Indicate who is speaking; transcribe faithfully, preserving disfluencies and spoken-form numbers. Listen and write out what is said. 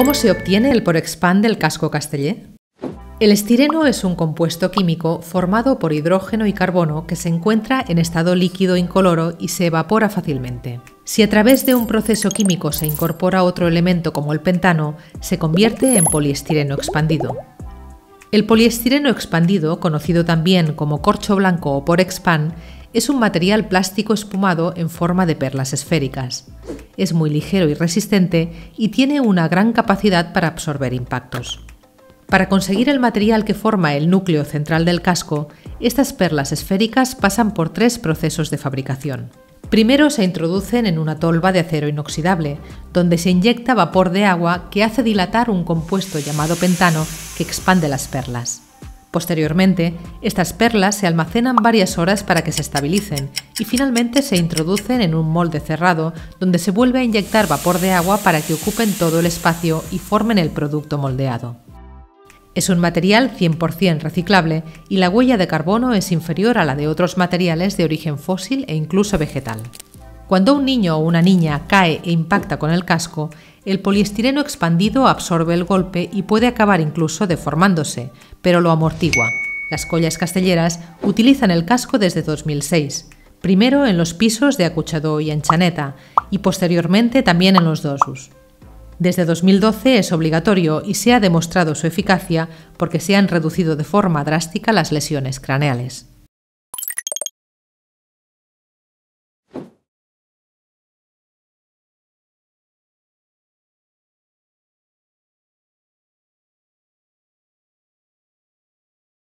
Speaker 1: ¿Cómo se obtiene el Porexpan del casco casteller? El estireno es un compuesto químico formado por hidrógeno y carbono que se encuentra en estado líquido incoloro y se evapora fácilmente. Si a través de un proceso químico se incorpora otro elemento como el pentano, se convierte en poliestireno expandido. El poliestireno expandido, conocido también como corcho blanco o Porexpan, es un material plástico espumado en forma de perlas esféricas. Es muy ligero y resistente y tiene una gran capacidad para absorber impactos. Para conseguir el material que forma el núcleo central del casco, estas perlas esféricas pasan por tres procesos de fabricación. Primero se introducen en una tolva de acero inoxidable, donde se inyecta vapor de agua que hace dilatar un compuesto llamado pentano que expande las perlas. Posteriormente, estas perlas se almacenan varias horas para que se estabilicen y finalmente se introducen en un molde cerrado donde se vuelve a inyectar vapor de agua para que ocupen todo el espacio y formen el producto moldeado. Es un material cien por cien reciclable y la huella de carbono es inferior a la de otros materiales de origen fósil e incluso vegetal. Cuando un niño o una niña cae e impacta con el casco, el poliestireno expandido absorbe el golpe y puede acabar incluso deformándose, pero lo amortigua. Las collas castelleras utilizan el casco desde dos mil seis, primero en los pisos de Acuchador y Anxaneta y posteriormente también en los dosos. Desde dos mil doce es obligatorio y se ha demostrado su eficacia porque se han reducido de forma drástica las lesiones craneales.